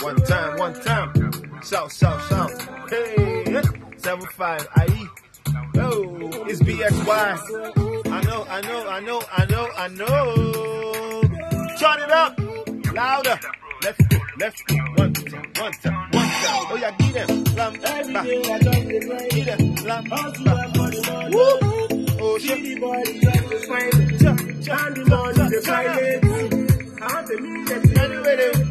One time. Shout. Hey, 75 IE. Oh, it's BXY. I know. Turn it up. Louder. Left. One time. Oh, yeah, get them. Lamb. Get them. Lamb. Woo. Oh, shit. Anyway,